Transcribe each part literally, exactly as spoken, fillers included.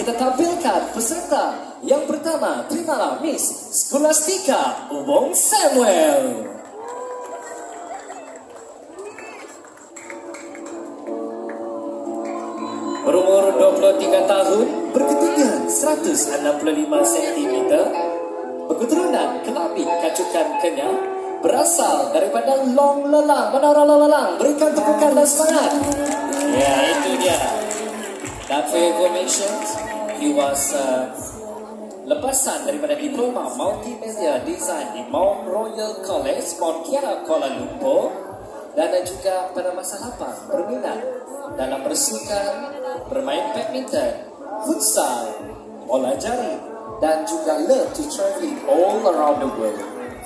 kita tampilkan peserta yang pertama. Terimalah Miss Scholastica Ubong Samuel. Berumur dua puluh tiga tahun, berketinggian seratus enam puluh lima sentimeter, berketurunan Kelamin Kacukan Kenyah, berasal daripada Long Lelang. Menara Long Lelang, berikan tepukan dan semangat. Ya, itu dia. Dan for your information, he was uh, lepasan daripada diploma Multimedia Design di Mount Royal College, Mount Kiara, Kuala Lumpur. Dan juga pada masa lapang berminat dalam bersukan, bermain badminton, futsal, bola jari, dan juga love to traveling all around the world.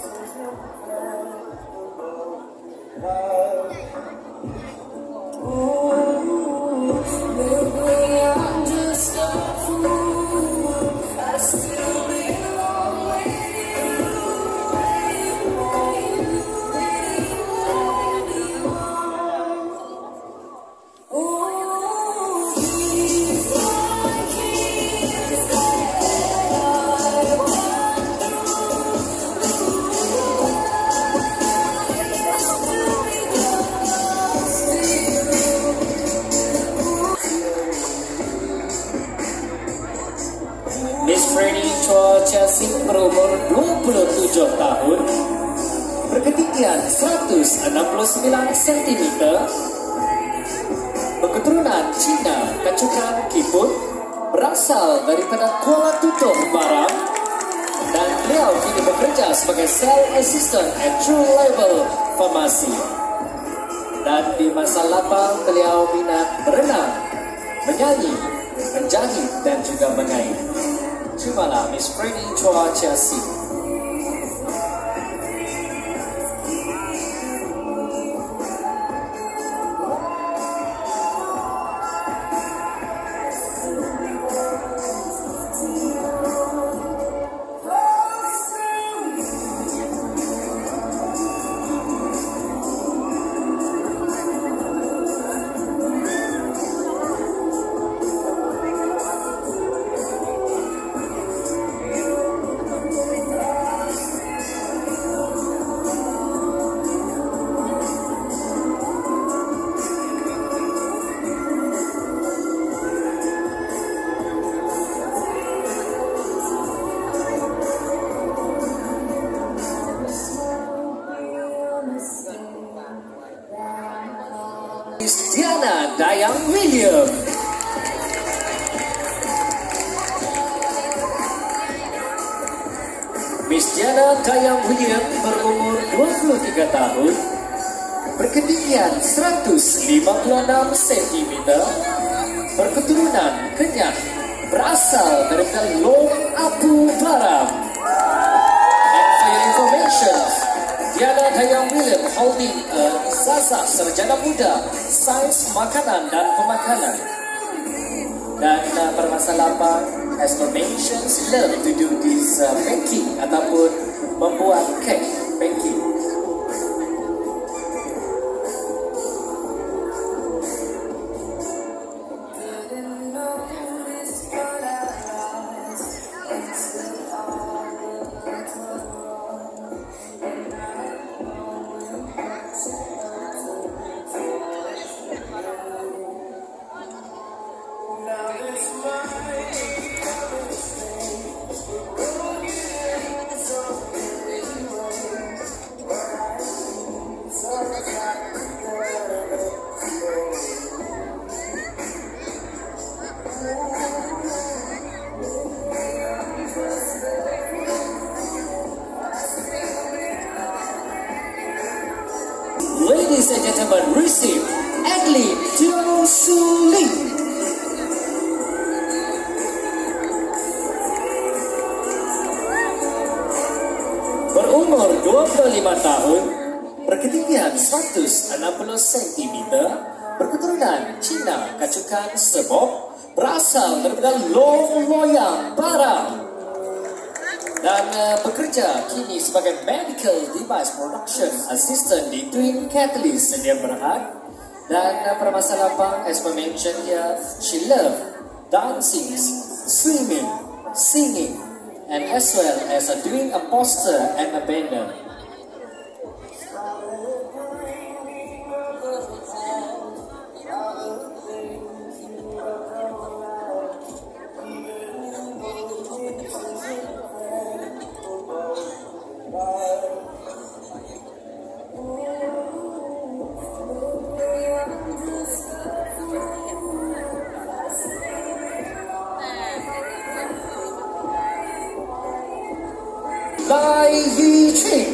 Miss Freddy Chua Chia Sing berumur dua puluh tujuh tahun, berketinggian seratus enam puluh sembilan sentimeter, berketurunan Cina Kacukan Kiput, berasal daripada Kuala Tutup Baram, dan beliau kini bekerja sebagai sales assistant at True Level Pharmacy. Dan di masa lapang beliau minat berenang, menyanyi, menjahit, dan juga mengait. Terimalah Miss Freddy Chua Chia Sing. Diana Dayang William. Miss Diana Dayang William berumur dua puluh tiga tahun, berketinggian seratus lima puluh enam sentimeter, berketurunan Kenyah, berasal dari Long Apu Baram. And for your information, Diana Dayang William holding a ijazah sarjana muda sains makanan dan pemakanan. Dan uh, pada masa lapang, as per mentioned, love to do this uh, baking ataupun membuat kek baking. Ladies and gentlemen, receive Adlin Tio Suling. Berumur dua puluh lima tahun, berketinggian seratus enam puluh sentimeter, berketurunan Cina Kacukan Sebok, berasal daripada Long Loyang Baram. Dan uh, bekerja kini sebagai Medical Device Production Assistant di Twin Catalyst Sedia Berhad. Dan uh, pada masa lapang, as per mentioned here, she loved dancing, swimming, singing, and as well as uh, doing a poster and a banner. Lai Yiqing.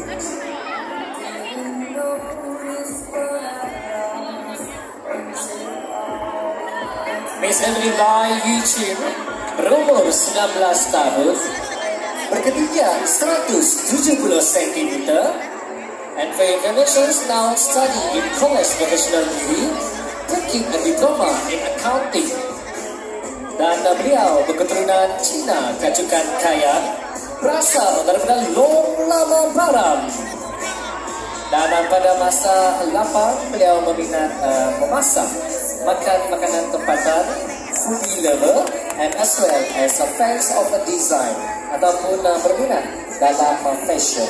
Miss Emily Lai Yiqing berumur sembilan belas tahun, berketinggian seratus tujuh puluh sentimeter, and for information now study in college vocational degree, taking a diploma in accounting. Dan beliau berketurunan Cina Kacukan Kayan, berasal daripada Long Lama Baram. Dan pada masa lapang beliau meminat uh, memasak, makan makanan tempatan, foodie lover, and as well as a fans of a design ataupun uh, berminat dalam uh, fashion.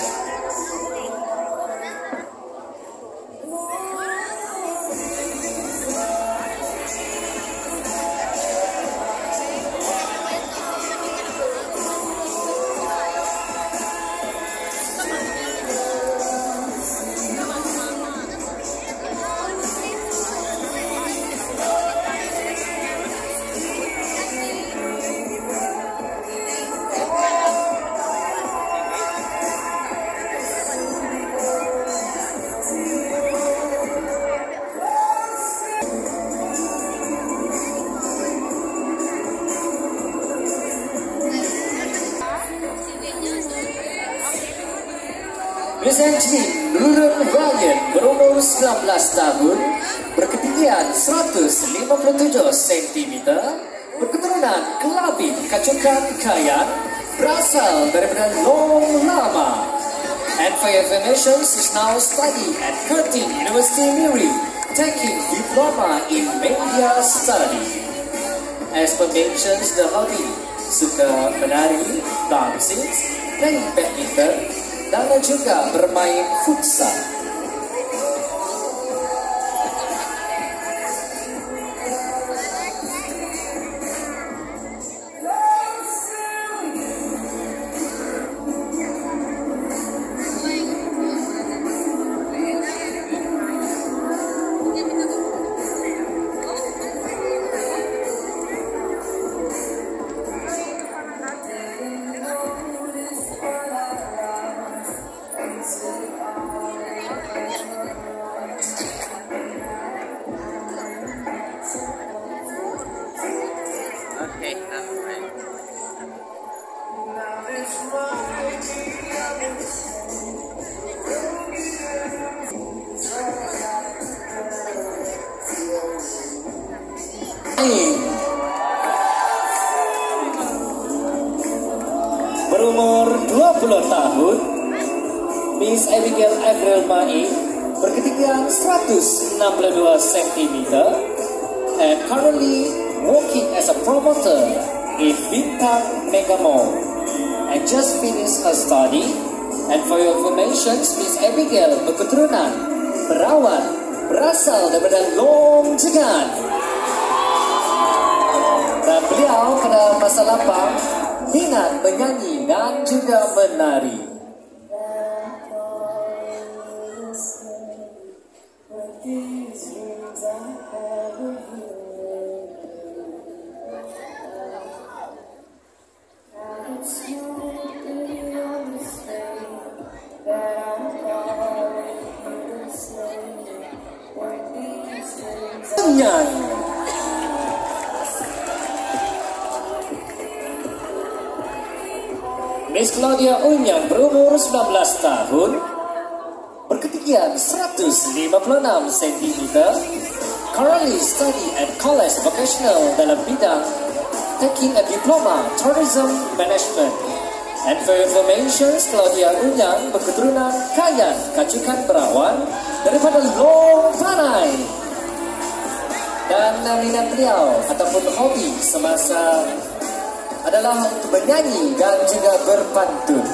Presently, Nurul Ryan berumur sembilan belas tahun, berketinggian seratus lima puluh tujuh sentimeter, berketurunan Kelabit Kacukan Kayan, berasal daripada Long Lama. And for your information, she's now study at Curtin University Miri, taking diploma in media study. As per mentions the hobby, suka menari, dancing, playing badminton, dan juga bermain futsal. Berumur dua puluh tahun, Miss Abigail Avril Mai berketinggian seratus enam puluh dua sentimeter and currently working as a promoter in Bintang Mega Mall and just finished her study. And for your information, Miss Abigail berketurunan Perawan, berasal daripada Long Jegan. Dan beliau pada masa lapang minat menyanyi dan juga menari. Menyanyi. Miss Claudia Unyang berumur sembilan belas tahun, berketinggian seratus lima puluh enam sentimeter, currently study at College Vocational dalam bidang taking a diploma tourism management. And for information, Claudia Unyang berketurunan Kayan Kacukan Perawan daripada Long Panai. Dan minat beliau ataupun hobi semasa adalah untuk bernyanyi dan juga berpantun.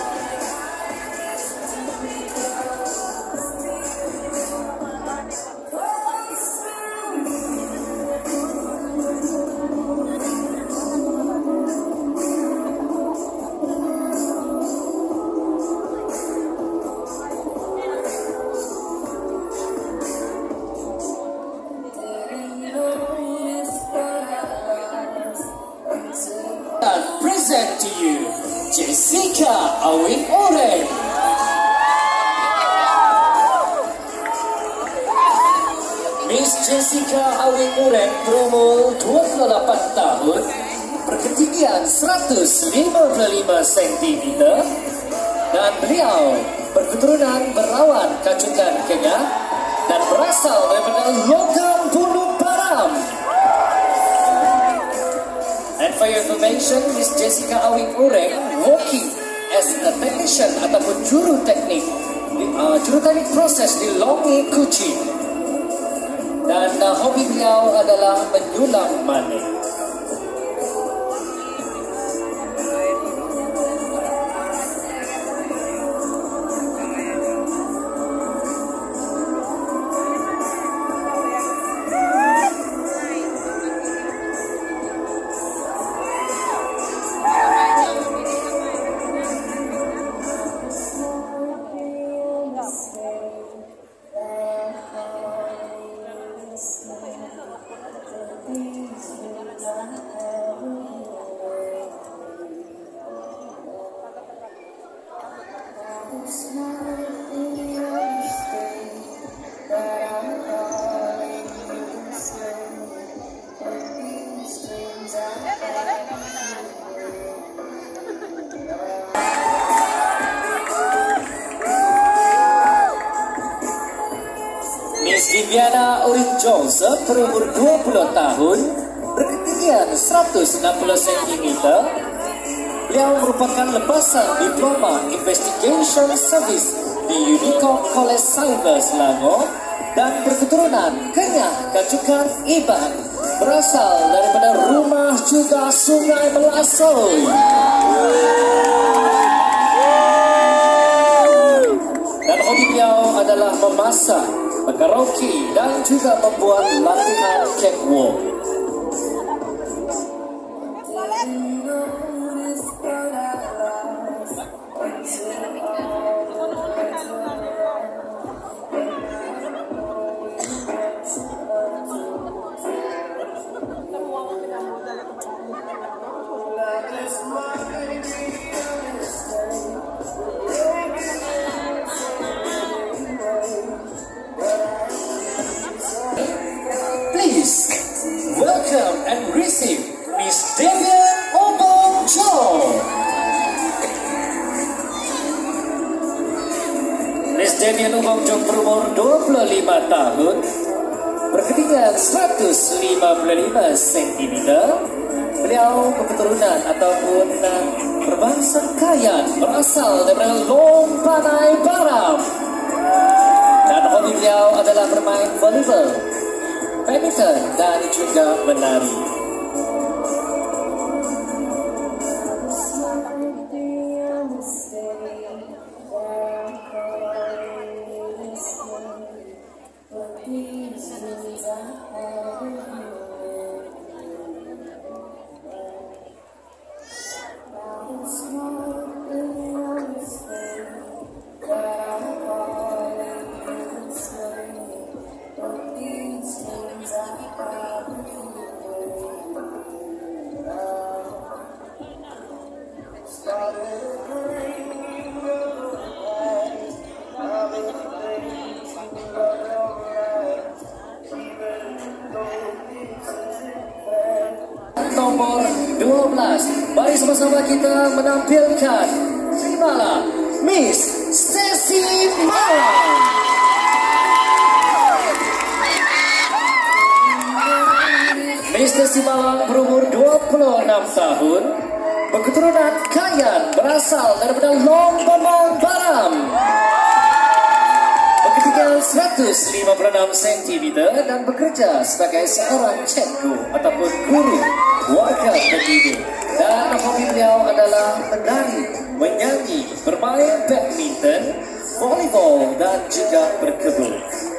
Present to you, Jessica Awing Oreng. Miss Jessica Awing Oreng berumur dua puluh delapan tahun, berketinggian seratus lima puluh lima sentimeter, dan beliau berketurunan Berawan Kacukan Kenyah dan berasal daripada Logam Bulu Baram. And for your information, Miss Jessica Awing Oreng working as a technician ataupun juru teknik, uh, juru teknik proses di Longi Kuching. Dan uh, hobi beliau adalah menyulam manik. Viviana Orin Joseph berumur dua puluh tahun, berketinggian seratus enam puluh sentimeter. Beliau merupakan lepasan Diploma Investigation Service di Unicorn College Cyber Selangor dan berketurunan Kenyah Kacukan Iban, berasal daripada rumah juga Sungai Melasoi. Dan hobi beliau adalah memasak, berkaraoke dan juga membuat latihan catwalk. Please welcome and receive Miss Devian Obong Jo. Miss Devian Obong Jo berumur dua puluh lima tahun, berketinggian seratus lima puluh lima sentimeter. Beliau berketurunan ataupun uh, berbangsa Kayan, berasal dari Long Panai Baram. Dan hobi beliau adalah bermain volleyball, badminton dan juga menari. Nomor dua belas, mari sama-sama kita menampilkan, terimalah Miss Stacy Malang. Miss Stacy Malang berumur dua puluh enam tahun, berketurunan Kayan, berasal daripada Long Pemang Baram. Berketinggian seratus lima puluh enam sentimeter dan bekerja sebagai seorang cikgu ataupun guru warga pendidik. Dan hobi beliau adalah menari, menyanyi, bermain badminton, volleyball dan juga berkebun.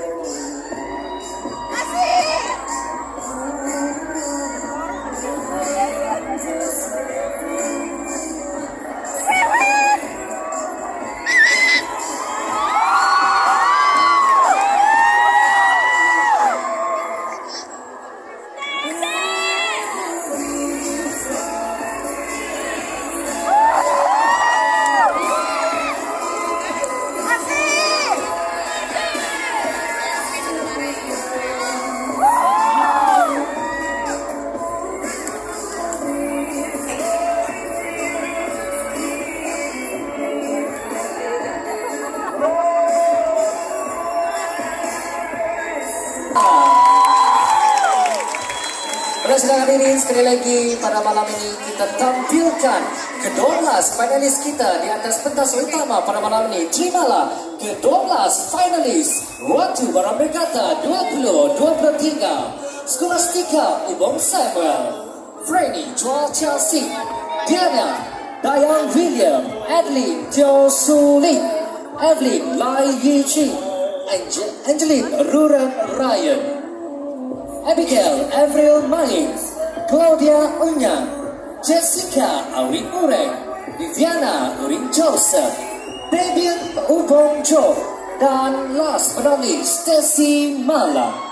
Pada sedang hadirin, sekali lagi pada malam ini kita tampilkan kedua belas finalis kita di atas pentas utama pada malam ini. Terimalah kedua belas finalis waktu barang berkata dua puluh dua puluh tiga Skolastika Ubong Samuel, Franny Chua Chia Sing, Diana Dayang William, Adeline Teo Su Ling, Evelyn Lai Yi Chi, Angel Angeline Ruren Ryan, Abigail Avril Maing, Claudia Unyang, Jessica Awin Ureng, Viviana Urin Joseph, David Ubong Jo, dan last but not least Stacy Mala.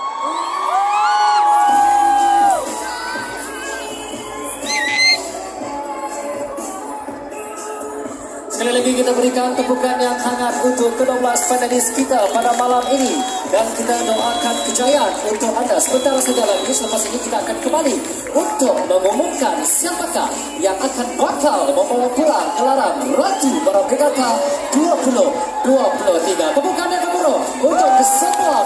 Sekali lagi kita berikan tepukan yang hangat untuk kedua belas finalis kita pada malam ini. Dan kita doakan kejayaan untuk anda. Sebentar saja lagi, selepas ini kita akan kembali untuk mengumumkan siapakah yang akan bakal membawa pulang gelaran Ratu Barang Berkata dua puluh dua puluh tiga. Tepukan yang gemuruh untuk semua